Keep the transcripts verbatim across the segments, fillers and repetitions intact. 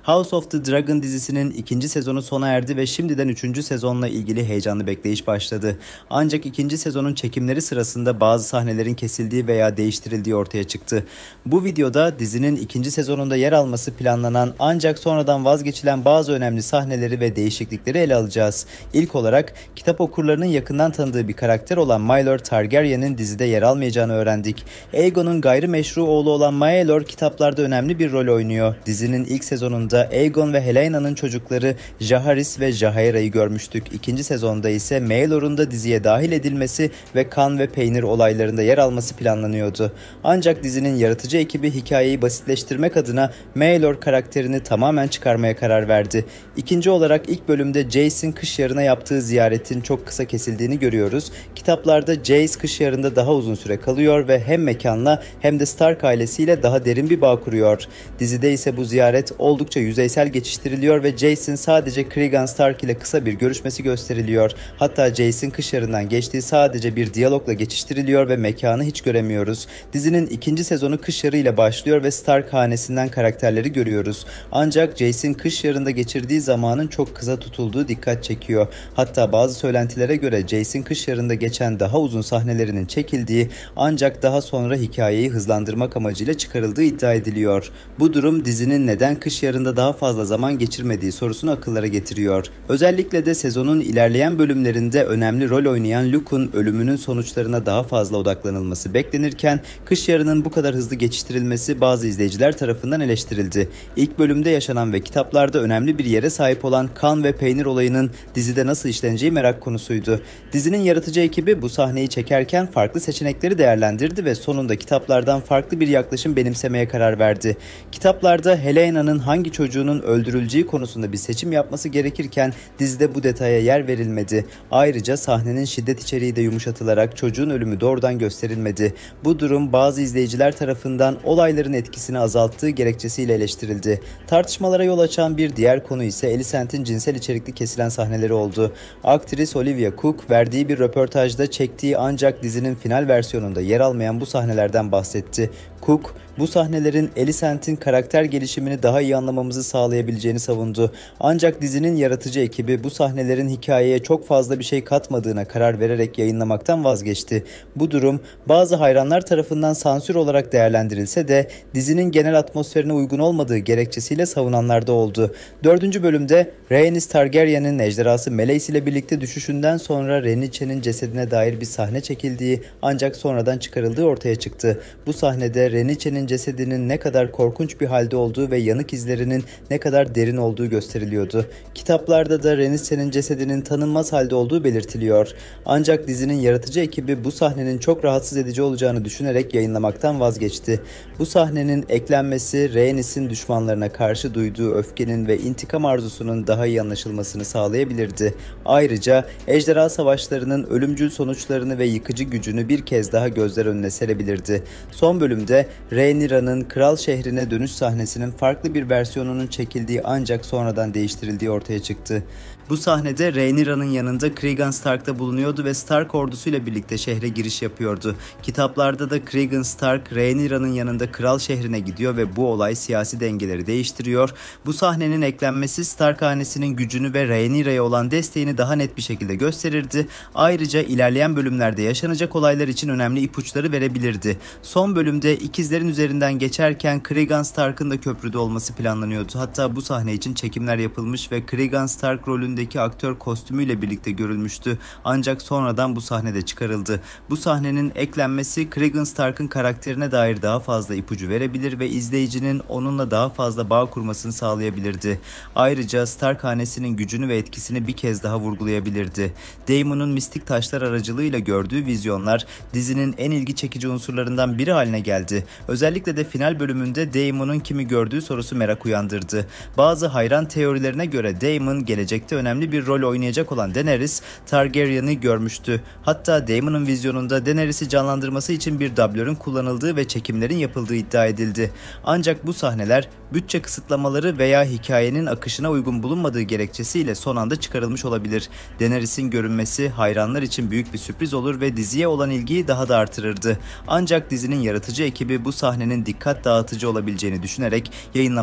House of the Dragon dizisinin ikinci sezonu sona erdi ve şimdiden üçüncü sezonla ilgili heyecanlı bekleyiş başladı. Ancak ikinci sezonun çekimleri sırasında bazı sahnelerin kesildiği veya değiştirildiği ortaya çıktı. Bu videoda dizinin ikinci sezonunda yer alması planlanan ancak sonradan vazgeçilen bazı önemli sahneleri ve değişiklikleri ele alacağız. İlk olarak kitap okurlarının yakından tanıdığı bir karakter olan Maelor Targaryen'in dizide yer almayacağını öğrendik. Aegon'un gayrimeşru oğlu olan Maelor kitaplarda önemli bir rol oynuyor. Dizinin ilk sezonunda Aegon ve Helaena'nın çocukları Jaehaerys ve Jaehaera'yı görmüştük. İkinci sezonda ise Maelor'un da diziye dahil edilmesi ve kan ve peynir olaylarında yer alması planlanıyordu. Ancak dizinin yaratıcı ekibi hikayeyi basitleştirmek adına Maelor karakterini tamamen çıkarmaya karar verdi. İkinci olarak ilk bölümde Jace'in kış yarına yaptığı ziyaretin çok kısa kesildiğini görüyoruz. Kitaplarda Jace kış yarında daha uzun süre kalıyor ve hem mekanla hem de Stark ailesiyle daha derin bir bağ kuruyor. Dizide ise bu ziyaret oldukça yüzeysel geçiştiriliyor ve Jace'in sadece Cregan Stark ile kısa bir görüşmesi gösteriliyor. Hatta Jace'in kış yarından geçtiği sadece bir diyalogla geçiştiriliyor ve mekanı hiç göremiyoruz. Dizinin ikinci sezonu kış yarı ile başlıyor ve Stark hanesinden karakterleri görüyoruz. Ancak Jace'in kış yarında geçirdiği zamanın çok kısa tutulduğu dikkat çekiyor. Hatta bazı söylentilere göre Jace'in kış yarında geçen daha uzun sahnelerinin çekildiği ancak daha sonra hikayeyi hızlandırmak amacıyla çıkarıldığı iddia ediliyor. Bu durum dizinin neden kış yarında daha fazla zaman geçirmediği sorusunu akıllara getiriyor. Özellikle de sezonun ilerleyen bölümlerinde önemli rol oynayan Luke'un ölümünün sonuçlarına daha fazla odaklanılması beklenirken kış yarının bu kadar hızlı geçiştirilmesi bazı izleyiciler tarafından eleştirildi. İlk bölümde yaşanan ve kitaplarda önemli bir yere sahip olan kan ve peynir olayının dizide nasıl işleneceği merak konusuydu. Dizinin yaratıcı ekibi bu sahneyi çekerken farklı seçenekleri değerlendirdi ve sonunda kitaplardan farklı bir yaklaşım benimsemeye karar verdi. Kitaplarda Helaena'nın hangi çocuğunun öldürüleceği konusunda bir seçim yapması gerekirken dizide bu detaya yer verilmedi. Ayrıca sahnenin şiddet içeriği de yumuşatılarak çocuğun ölümü doğrudan gösterilmedi. Bu durum bazı izleyiciler tarafından olayların etkisini azalttığı gerekçesiyle eleştirildi. Tartışmalara yol açan bir diğer konu ise Alicent'in cinsel içerikli kesilen sahneleri oldu. Aktris Olivia Cook verdiği bir röportajda çektiği ancak dizinin final versiyonunda yer almayan bu sahnelerden bahsetti. Cook, bu sahnelerin Alicent'in karakter gelişimini daha iyi anlamamızı sağlayabileceğini savundu. Ancak dizinin yaratıcı ekibi bu sahnelerin hikayeye çok fazla bir şey katmadığına karar vererek yayınlamaktan vazgeçti. Bu durum bazı hayranlar tarafından sansür olarak değerlendirilse de dizinin genel atmosferine uygun olmadığı gerekçesiyle savunanlar da oldu. Dördüncü bölümde Rhaenys Targaryen'in ejderhası Meleys ile birlikte düşüşünden sonra Rhaenyra'nın cesedine dair bir sahne çekildiği ancak sonradan çıkarıldığı ortaya çıktı. Bu sahnede Rhaenyra'nın cesedinin ne kadar korkunç bir halde olduğu ve yanık izlerinin ne kadar derin olduğu gösteriliyordu. Kitaplarda da Rhaenyra'nın cesedinin tanınmaz halde olduğu belirtiliyor. Ancak dizinin yaratıcı ekibi bu sahnenin çok rahatsız edici olacağını düşünerek yayınlamaktan vazgeçti. Bu sahnenin eklenmesi Rhaenys'in düşmanlarına karşı duyduğu öfkenin ve intikam arzusunun daha iyi anlaşılmasını sağlayabilirdi. Ayrıca ejderha savaşlarının ölümcül sonuçlarını ve yıkıcı gücünü bir kez daha gözler önüne serebilirdi. Son bölümde Rhaenyra'nın kral şehrine dönüş sahnesinin farklı bir versiyonunun çekildiği ancak sonradan değiştirildiği ortaya çıktı. Bu sahnede Rhaenyra'nın yanında Cregan Stark da bulunuyordu ve Stark ordusuyla birlikte şehre giriş yapıyordu. Kitaplarda da Cregan Stark Rhaenyra'nın yanında kral şehrine gidiyor ve bu olay siyasi dengeleri değiştiriyor. Bu sahnenin eklenmesi Stark hanesinin gücünü ve Rhaenyra'ya olan desteğini daha net bir şekilde gösterirdi. Ayrıca ilerleyen bölümlerde yaşanacak olaylar için önemli ipuçları verebilirdi. Son bölümde ikizlerin üzerinden geçerken Cregan Stark'ın da köprüde olması planlanıyordu. Hatta bu sahne için çekimler yapılmış ve Cregan Stark rolündeki aktör kostümüyle birlikte görülmüştü. Ancak sonradan bu sahnede çıkarıldı. Bu sahnenin eklenmesi Cregan Stark'ın karakterine dair daha fazla ipucu verebilir ve izleyicinin onunla daha fazla bağ kurmasını sağlayabilirdi. Ayrıca Stark hanesinin gücünü ve etkisini bir kez daha vurgulayabilirdi. Daemon'un mistik taşlar aracılığıyla gördüğü vizyonlar dizinin en ilgi çekici unsurlarından biri haline geldi. Özellikle de final bölümünde Daemon'un kimi gördüğü sorusu merak uyandırdı. Bazı hayran teorilerine göre Daemon gelecekte önemli bir rol oynayacak olan Daenerys Targaryen'ı görmüştü. Hatta Daemon'un vizyonunda Daenerys'i canlandırması için bir dublörün kullanıldığı ve çekimlerin yapıldığı iddia edildi. Ancak bu sahneler bütçe kısıtlamaları veya hikayenin akışına uygun bulunmadığı gerekçesiyle son anda çıkarılmış olabilir. Daenerys'in görünmesi hayranlar için büyük bir sürpriz olur ve diziye olan ilgiyi daha da artırırdı. Ancak dizinin yaratıcı ekibi bu sahnenin dikkat dağıtıcı olabileceğini düşünerek yayınlamaktan vazgeçti.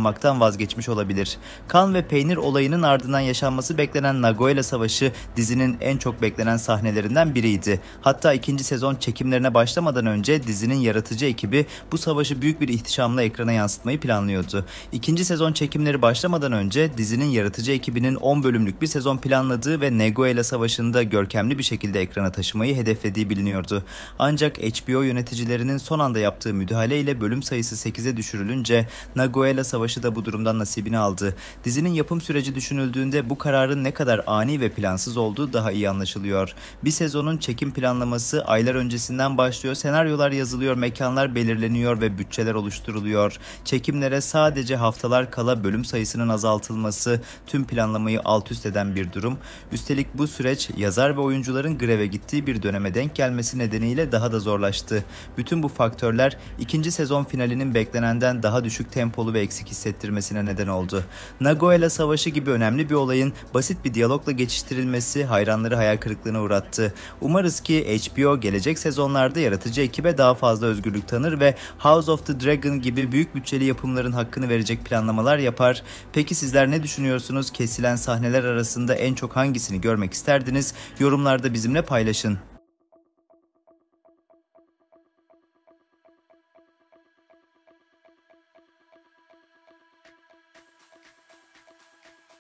vazgeçmiş olabilir. Kan ve peynir olayının ardından yaşanması beklenen Nagoya Savaşı dizinin en çok beklenen sahnelerinden biriydi. Hatta ikinci sezon çekimlerine başlamadan önce dizinin yaratıcı ekibi bu savaşı büyük bir ihtişamla ekrana yansıtmayı planlıyordu. İkinci sezon çekimleri başlamadan önce dizinin yaratıcı ekibinin on bölümlük bir sezon planladığı ve Nagoya Savaşı'nda görkemli bir şekilde ekrana taşımayı hedeflediği biliniyordu. Ancak H B O yöneticilerinin son anda yaptığı müdahaleyle bölüm sayısı sekize düşürülünce Nagoya Savaşı da bu durumdan nasibini aldı. Dizinin yapım süreci düşünüldüğünde bu kararın ne kadar ani ve plansız olduğu daha iyi anlaşılıyor. Bir sezonun çekim planlaması aylar öncesinden başlıyor, senaryolar yazılıyor, mekanlar belirleniyor ve bütçeler oluşturuluyor. Çekimlere sadece haftalar kala bölüm sayısının azaltılması tüm planlamayı alt üst eden bir durum. Üstelik bu süreç yazar ve oyuncuların greve gittiği bir döneme denk gelmesi nedeniyle daha da zorlaştı. Bütün bu faktörler ikinci sezon finalinin beklenenden daha düşük tempolu ve eksik hissettirmesine neden oldu. Nagoya Savaşı gibi önemli bir olayın basit bir diyalogla geçiştirilmesi hayranları hayal kırıklığına uğrattı. Umarız ki H B O gelecek sezonlarda yaratıcı ekibe daha fazla özgürlük tanır ve House of the Dragon gibi büyük bütçeli yapımların hakkını verecek planlamalar yapar. Peki sizler ne düşünüyorsunuz? Kesilen sahneler arasında en çok hangisini görmek isterdiniz? Yorumlarda bizimle paylaşın.